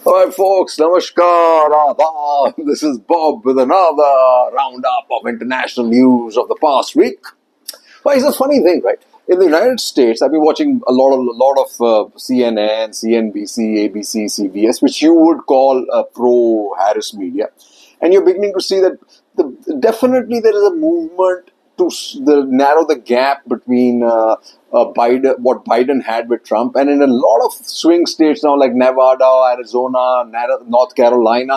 Alright, folks, namaskar, adab. This is Bob with another roundup of international news of the past week. Well, it's a funny thing, right? In the United States, I've been watching a lot of CNN, CNBC, ABC, CBS, which you would call pro-Harris media, and you're beginning to see that definitely there is a movement to narrow the gap between Biden, what Biden had with Trump, and in a lot of swing states now, like Nevada, Arizona, North Carolina,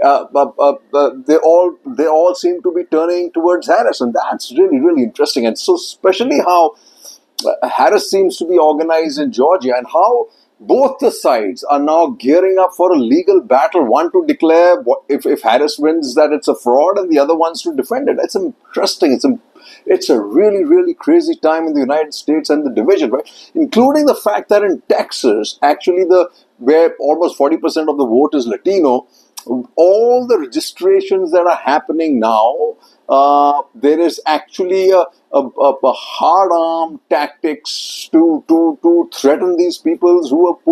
they all seem to be turning towards Harris, and that's really interesting. And so, especially how Harris seems to be organized in Georgia, and how both the sides are now gearing up for a legal battle. One to declare if Harris wins that it's a fraud, and the other ones to defend it. It's interesting. It's a really crazy time in the United States and the division, right? Including the fact that in Texas, actually where almost 40% of the vote is Latino, all the registrations that are happening now, there is actually a hard arm tactics to threaten these people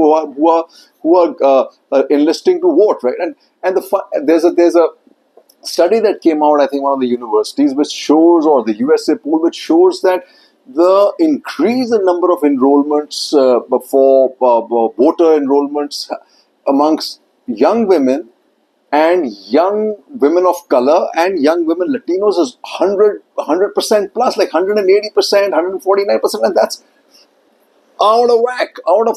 who are enlisting to vote, right? And there's a study that came out, I think, one of the universities, which shows, or the USA poll, which shows that the increase in number of enrollments for voter enrollments amongst young women and young women of color and young women Latinos is 100% plus, like 180%, 149%, and that's out of whack,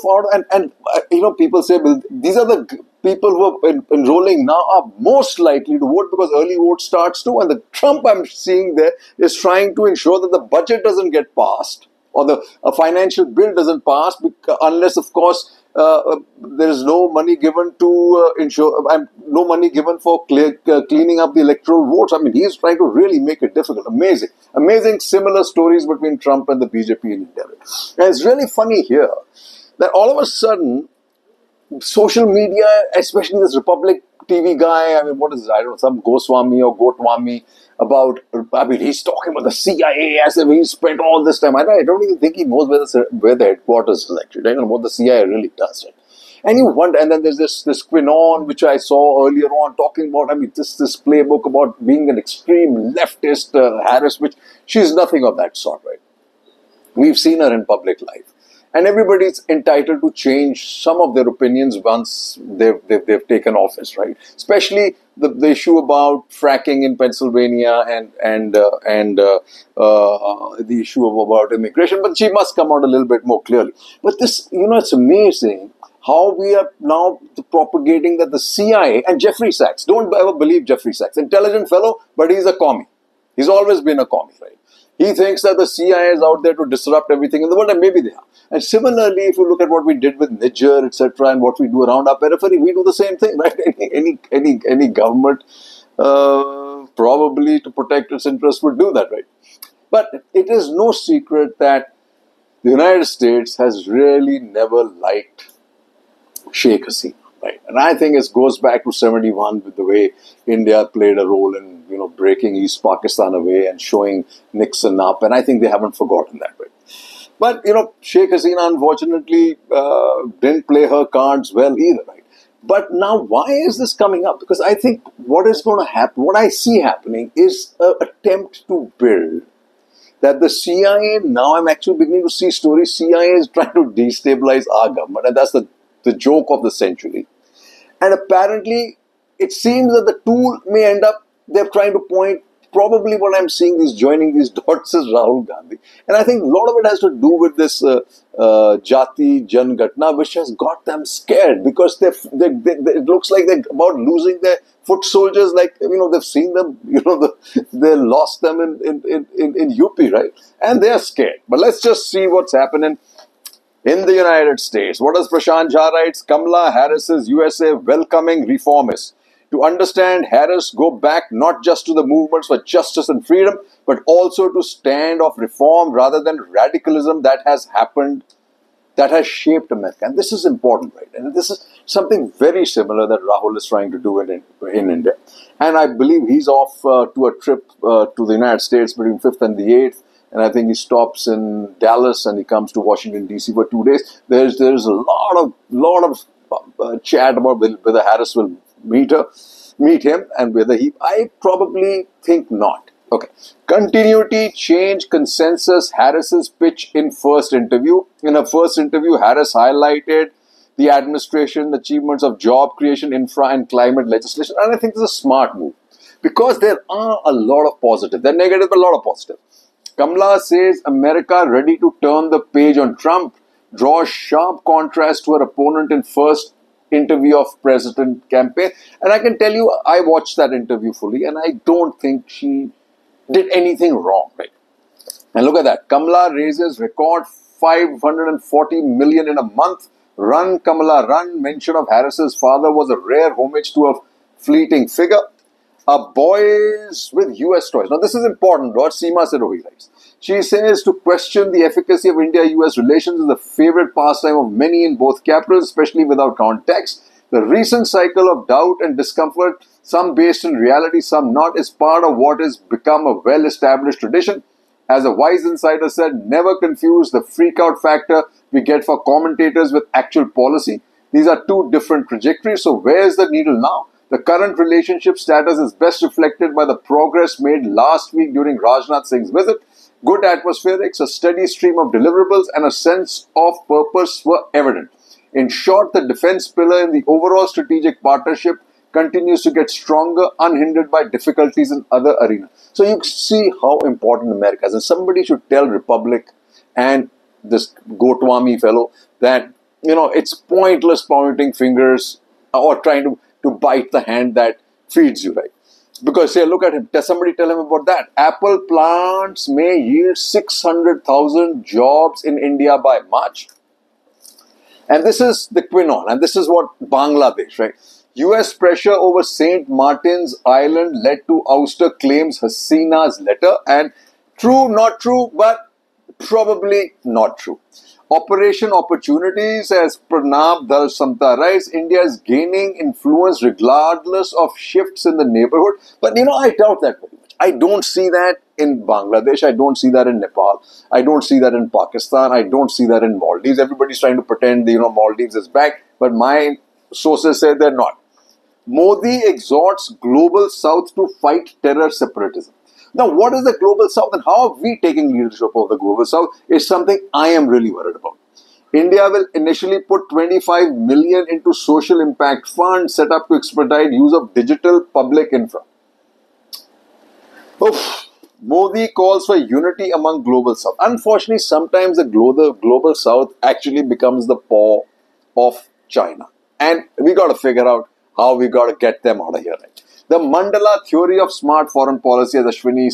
and people say, well, these are the people who are enrolling now are most likely to vote because early vote starts too. And the Trump I'm seeing there is trying to ensure that the budget doesn't get passed or the financial bill doesn't pass, unless, of course, there is no money given to no money given for cleaning up the electoral votes. I mean, he's trying to really make it difficult. Amazing similar stories between Trump and the BJP in India. And it's really funny here that all of a sudden, social media, especially this Republic TV guy, I mean, what is this? I don't know, some Goswami or Gotwami he's talking about the CIA as if he spent all this time. I don't even think he knows where the headquarters is actually. I don't know what the CIA really does. Right? And you wonder, and then there's this Quinon, which I saw earlier on, talking about, this playbook about being an extreme leftist Harris, which she's nothing of that sort, right? We've seen her in public life. And everybody's entitled to change some of their opinions once they've taken office, right? Especially the issue about fracking in Pennsylvania and the issue about immigration. But she must come out a little bit more clearly. But this, it's amazing how we are now propagating that the CIA and Jeffrey Sachs, don't ever believe Jeffrey Sachs, intelligent fellow, but he's a commie. He's always been a commie, right? He thinks that the CIA is out there to disrupt everything in the world, and maybe they are. And similarly, if you look at what we did with Niger, etc., and what we do around our periphery, we do the same thing, right? Any government, probably to protect its interests, would do that, right? But it is no secret that the United States has really never liked Sheikh Hasina. Right. And I think it goes back to 71 with the way India played a role in, breaking East Pakistan away and showing Nixon up. And I think they haven't forgotten that. Right. But, Sheikh Hasina, unfortunately, didn't play her cards well either. Right. But now, why is this coming up? Because I think what is going to happen, what I see happening is an attempt to build that the CIA, now I'm actually beginning to see stories, CIA is trying to destabilize our government. And that's the joke of the century. And apparently, it seems that the tool may end up, they're trying to point, probably what I'm seeing is joining these dots is Rahul Gandhi. And I think a lot of it has to do with this Jati Jan Gatna, which has got them scared because it looks like they're about losing their foot soldiers. Like, they've seen them, they lost them in UP, right? And they're scared. But let's just see what's happening in the United States. What does Prashant Jha writes? Kamala Harris's USA welcoming reformists. To understand Harris, go back not just to the movements for justice and freedom, but also to stand of reform rather than radicalism that has happened, that has shaped America. And this is important, right? And this is something very similar that Rahul is trying to do in India. And I believe he's off to a trip to the United States between 5th and the 8th. And I think he stops in Dallas and he comes to Washington, D.C. for 2 days. There's a lot of chat about whether Harris will meet him, and whether I probably think not. Okay. Continuity, change, consensus, Harris's pitch in first interview. In her first interview, Harris highlighted the administration achievements of job creation, infra and climate legislation. And I think this is a smart move because there are a lot of positive. They're negative, but a lot of positive. Kamala says America ready to turn the page on Trump, draws sharp contrast to her opponent in first interview of president campaign. And I can tell you, I watched that interview fully and I don't think she did anything wrong, right? And look at that. Kamala raises record 540 million in a month. Run, Kamala, run. Mention of Harris's father was a rare homage to a fleeting figure. Boys with US toys. Now, this is important, what Seema Sirohi writes. She says to question the efficacy of India-US relations is the favorite pastime of many in both capitals, especially without context. The recent cycle of doubt and discomfort, some based in reality, some not, is part of what has become a well-established tradition. As a wise insider said, never confuse the freak-out factor we get for commentators with actual policy. These are two different trajectories. So where's the needle now? The current relationship status is best reflected by the progress made last week during Rajnath Singh's visit. Good atmospherics, a steady stream of deliverables, and a sense of purpose were evident. In short, the defense pillar in the overall strategic partnership continues to get stronger, unhindered by difficulties in other arenas. So you see how important America is. And somebody should tell Republic and this Gotwami fellow that, it's pointless pointing fingers or trying to bite the hand that feeds you, right? Because, say, look at him. Somebody tell him about that. Apple plants may yield 600,000 jobs in India by March. And this is the quinone. And this is what Bangladesh, right? US pressure over St. Martin's Island led to ouster claims Hasina's letter. And true, not true, but probably not true. Operation Opportunities, as Pranab Dal Samta writes, India is gaining influence regardless of shifts in the neighborhood. But I doubt that very much. I don't see that in Bangladesh. I don't see that in Nepal. I don't see that in Pakistan. I don't see that in Maldives. Everybody's trying to pretend Maldives is back, but my sources say they're not. Modi exhorts Global South to fight terror separatism. Now, what is the Global South and how are we taking leadership of the Global South is something I am really worried about. India will initially put 25 million into social impact fund set up to expedite use of digital public infra. Modi calls for unity among Global South. Unfortunately, sometimes the Global South actually becomes the paw of China. And we got to figure out how we got to get them out of here, right? The Mandala theory of smart foreign policy, as Ashwini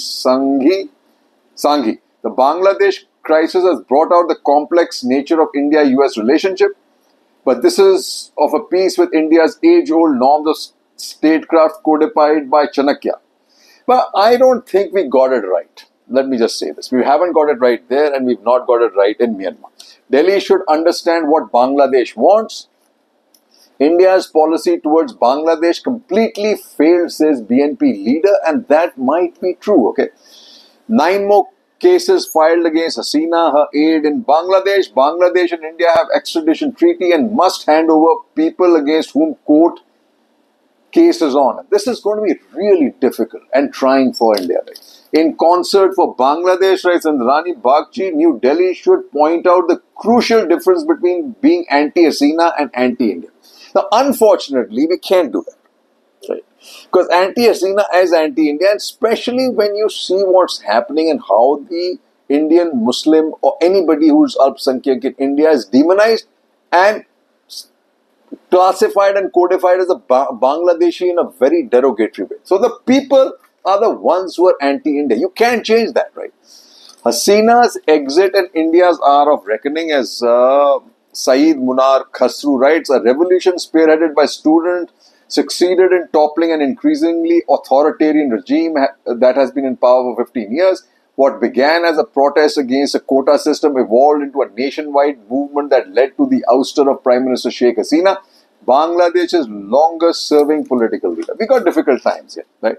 Sanghi. The Bangladesh crisis has brought out the complex nature of India-US relationship, but this is of a piece with India's age-old norms of statecraft codified by Chanakya. But I don't think we got it right. Let me just say this. We haven't got it right there and we've not got it right in Myanmar. Delhi should understand what Bangladesh wants. India's policy towards Bangladesh completely failed, says BNP leader, and that might be true, okay? 9 more cases filed against Hasina, her aide in Bangladesh. Bangladesh and India have extradition treaty and must hand over people against whom court case is on. This is going to be really difficult and trying for India, right? In concert for Bangladesh, right, and Rani Bagchi, New Delhi should point out the crucial difference between being anti-Hasina and anti-India. Now, unfortunately, we can't do that, right? Because anti-Hasina is anti-India, and especially when you see what's happening and how the Indian Muslim or anybody who's Alpsankyak in India is demonized and classified and codified as a Bangladeshi in a very derogatory way. So the people are the ones who are anti-India. You can't change that, right? Hasina's exit and India's hour of reckoning, as Saeed Munar Khasru writes, a revolution spearheaded by students succeeded in toppling an increasingly authoritarian regime that has been in power for 15 years. What began as a protest against a quota system evolved into a nationwide movement that led to the ouster of Prime Minister Sheikh Hasina, Bangladesh's longest serving political leader. We got difficult times here, right?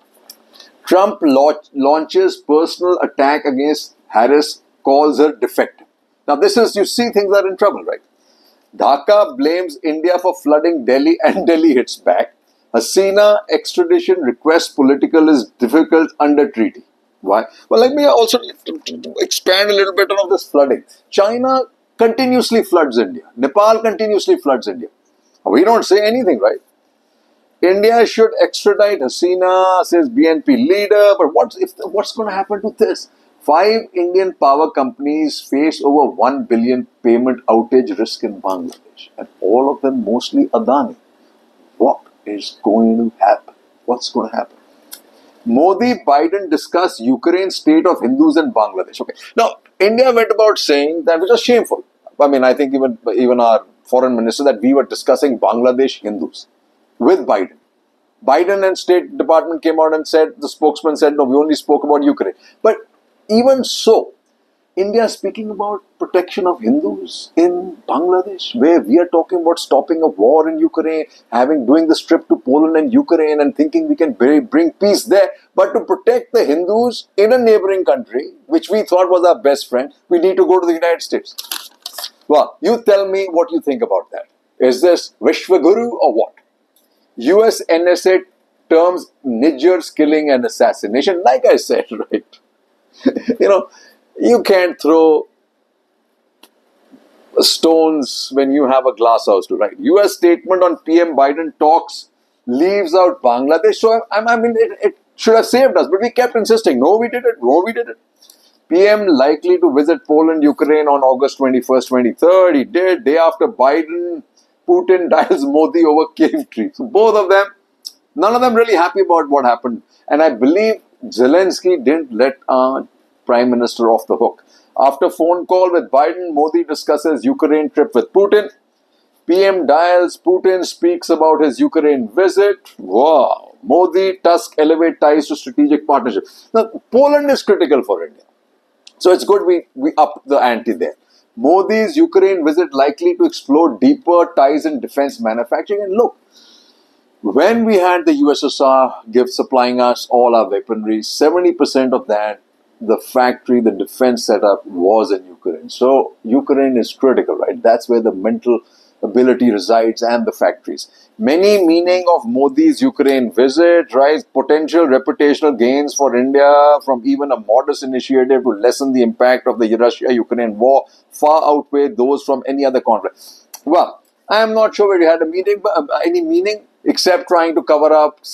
Trump launches personal attack against Harris, calls her defective. Now this is, you see things are in trouble, right? Dhaka blames India for flooding Delhi and Delhi hits back. Hasina extradition request political is difficult under treaty. Why? Well, let me also expand a little bit on this flooding. China continuously floods India. Nepal continuously floods India. We don't say anything, right? India should extradite Hasina, says BNP leader. But what's going to happen to this? 5 Indian power companies face over 1 billion payment outage risk in Bangladesh, and all of them mostly Adani. What is going to happen? What's going to happen? Modi, Biden discuss Ukraine state of Hindus in Bangladesh. Okay. Now, India went about saying that, which was shameful. I mean, I think even our foreign minister, that we were discussing Bangladesh Hindus with Biden. Biden and State Department came out and said, the spokesman said, no, we only spoke about Ukraine. But even so, India is speaking about protection of Hindus in Bangladesh, where we are talking about stopping a war in Ukraine, doing this trip to Poland and Ukraine and thinking we can bring peace there. But to protect the Hindus in a neighboring country, which we thought was our best friend, we need to go to the United States. Well, you tell me what you think about that. Is this Vishwaguru or what? US NSA terms Nijjar's killing and assassination. Like I said, right? You can't throw stones when you have a glass house to right. US statement on PM Biden talks leaves out Bangladesh. So, it should have saved us. But we kept insisting, no, we did it. PM likely to visit Poland, Ukraine on August 21st, 23rd. He did. Day after Biden, Putin dials Modi over cave tree. So both of them, none of them really happy about what happened. And I believe Zelensky didn't let Prime Minister off the hook. After phone call with Biden, Modi discusses Ukraine trip with Putin. PM dials, Putin speaks about his Ukraine visit. Wow. Modi, Tusk elevate ties to strategic partnership. Now, Poland is critical for India. So it's good we up the ante there. Modi's Ukraine visit likely to explore deeper ties in defense manufacturing. And look, when we had the USSR supplying us all our weaponry, 70% of that, the factory, the defense setup was in Ukraine. So Ukraine is critical, right? That's where the mental ability resides and the factories. Many meaning of Modi's Ukraine visit, right? Potential reputational gains for India from even a modest initiative to lessen the impact of the Russia-Ukraine war far outweigh those from any other conflict. Well, I am not sure whether we had any meaning except trying to cover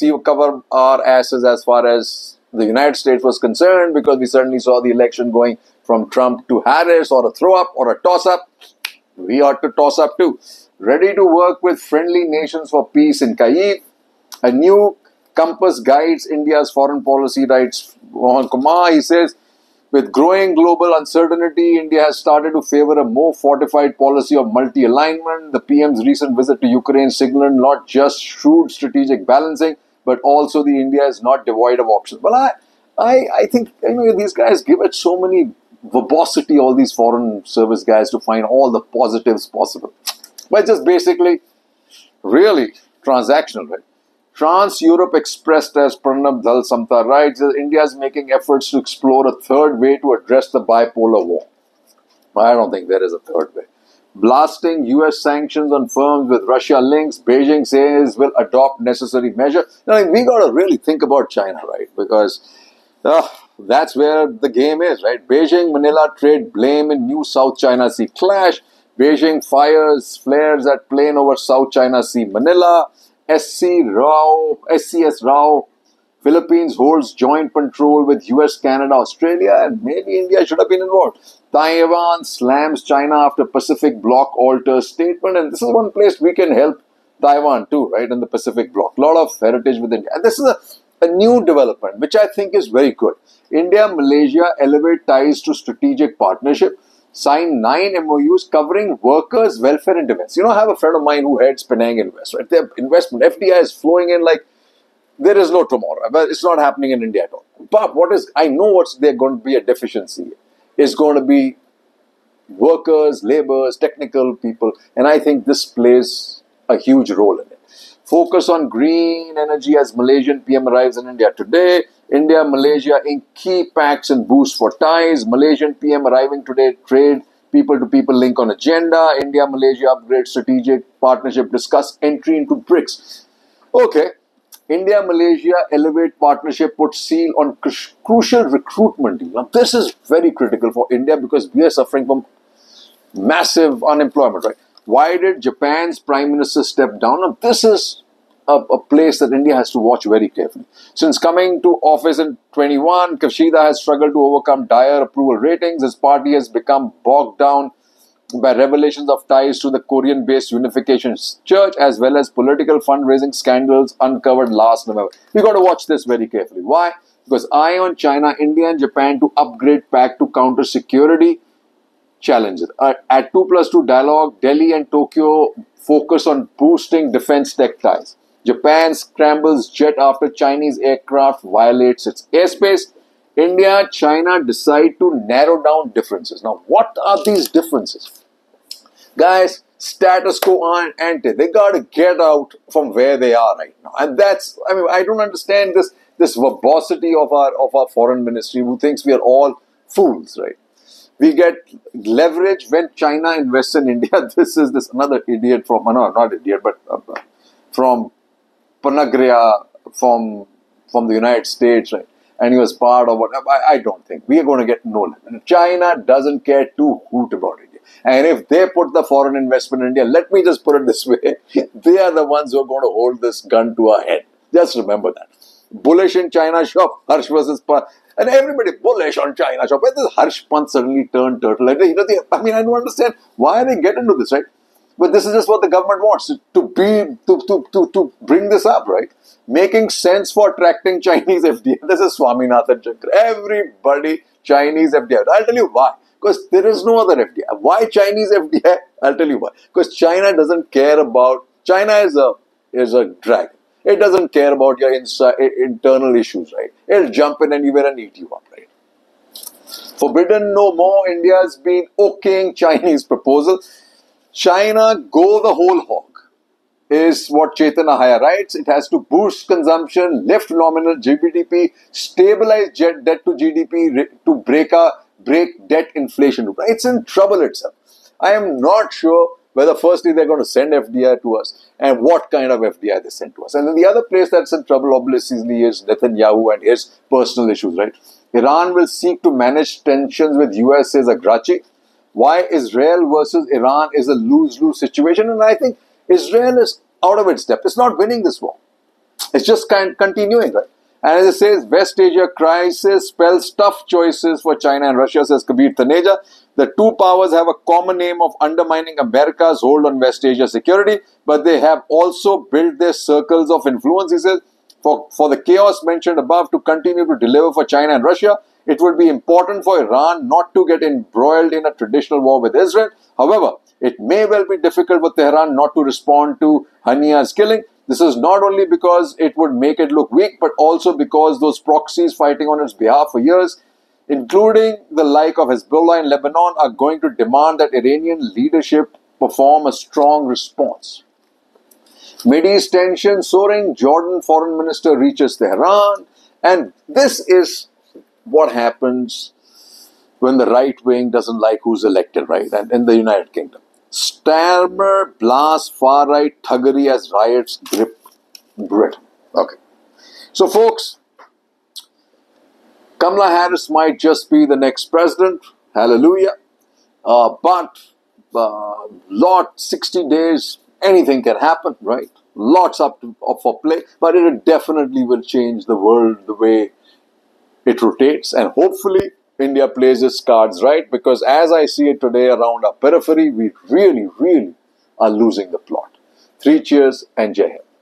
our asses as far as the United States was concerned, because we certainly saw the election going from Trump to Harris, or a throw-up or a toss-up. We ought to toss up too. Ready to work with friendly nations for peace in Kyiv. A new compass guides India's foreign policy, writes Mohan Kumar. He says, with growing global uncertainty, India has started to favor a more fortified policy of multi-alignment. The PM's recent visit to Ukraine signaled not just shrewd strategic balancing, but also the India is not devoid of options. Well, I think these guys give it so many verbosity, all these foreign service guys, to find all the positives possible. But just basically, really transactional, right? Trans-Europe Express, as Pranab Dhal Samta writes, India is making efforts to explore a third way to address the bipolar war. I don't think there is a third way. Blasting US sanctions on firms with Russia links, Beijing says will adopt necessary measures. Now, we got to really think about China, right? Because that's where the game is, right? Beijing-Manila trade blame in new South China Sea clash. Beijing flares at plane over South China Sea, Manila. SCS Rao, Philippines holds joint control with US, Canada, Australia, and maybe India should have been involved. Taiwan slams China after Pacific Bloc alters statement, and this is one place we can help Taiwan too, right, in the Pacific Bloc. A lot of heritage with India. And this is a new development, which I think is very good. India, Malaysia elevate ties to strategic partnership. Signed 9 MOUs covering workers' welfare and defense. I have a friend of mine who heads Penang Invest, right? Their investment, FDI is flowing in like there is no tomorrow. But it's not happening in India at all. But I know what's there going to be a deficiency. It's going to be workers, laborers, technical people. And I think this plays a huge role in it. Focus on green energy as Malaysian PM arrives in India today. India, Malaysia in key pacts and boosts for ties. Malaysian PM arriving today, trade people-to-people link on agenda. India, Malaysia upgrade strategic partnership, discuss entry into BRICS. Okay. India, Malaysia elevate partnership put seal on crucial recruitment deal. Now, this is very critical for India because we are suffering from massive unemployment, right? Why did Japan's Prime Minister step down? Now, this is a place that India has to watch very carefully. Since coming to office in 21, Kishida has struggled to overcome dire approval ratings. His party has become bogged down by revelations of ties to the Korean-based Unification Church as well as political fundraising scandals uncovered last November. We got to watch this very carefully. Why? Because eye on China, India and Japan to upgrade pact to counter security challenges. At 2+2 dialogue, Delhi and Tokyo focus on boosting defense tech ties. Japan scrambles jet after Chinese aircraft violates its airspace. India, China decide to narrow down differences. Now, what are these differences? Guys, status quo ante. They got to get out from where they are right now. And that's, I mean, I don't understand this verbosity of our foreign ministry who thinks we are all fools, right? We get leverage when China invests in India. This another idiot from, no, not idiot, but from Panagria, from the United States, right? And he was part of what, I don't think. We are going to get no leverage. China doesn't care two hoot about India. And if they put the foreign investment in India, let me just put it this way, they are the ones who are going to hold this gun to our head. Just remember that. Bullish in China shop, Harsh versus Pant. And everybody bullish on China shop. Why does Harsh Pant suddenly turn turtle? I mean, I don't understand why they get into this, right? But this is just what the government wants to bring this up, right? Making sense for attracting Chinese FDI. This is Swaminathan Chakra. Everybody Chinese FDI. I'll tell you why. Because there is no other FDI. Why Chinese FDI? I'll tell you why. Because China doesn't care about. China is a dragon. It doesn't care about your internal issues, right? It'll jump in anywhere and eat you up, right? Forbidden no more. India's been okaying Chinese proposal. China go the whole hog is what Chaitanya Haya writes. It has to boost consumption, lift nominal GDP, stabilize debt to GDP to break debt inflation. It's in trouble itself. I am not sure whether firstly they're going to send FDI to us and what kind of FDI they send to us. And then the other place that's in trouble obviously is Netanyahu and his personal issues, right? Iran will seek to manage tensions with US, says Agrachi. Why Israel versus Iran is a lose-lose situation. And I think Israel is out of its depth. It's not winning this war. It's just continuing, right? And as it says, West Asia crisis spells tough choices for China and Russia, says Kabir Taneja. The two powers have a common aim of undermining America's hold on West Asia security, but they have also built their circles of influence, he says. For the chaos mentioned above to continue to deliver for China and Russia, it would be important for Iran not to get embroiled in a traditional war with Israel. However, it may well be difficult for Tehran not to respond to Hania's killing. This is not only because it would make it look weak, but also because those proxies fighting on its behalf for years, including the like of Hezbollah in Lebanon, are going to demand that Iranian leadership perform a strong response. Mideast tension soaring, Jordan foreign minister reaches Tehran, and this is what happens when the right wing doesn't like who's elected, right? And in the United Kingdom, Starmer blasts far-right thuggery as riots grip Britain. Okay. So, folks, Kamala Harris might just be the next president. Hallelujah. But 60 days, anything can happen, right? Lots up for play. But it definitely will change the world the way it rotates. And hopefully, India plays its cards right, because as I see it today around our periphery, we really, really are losing the plot. 3 cheers and Jai Hind.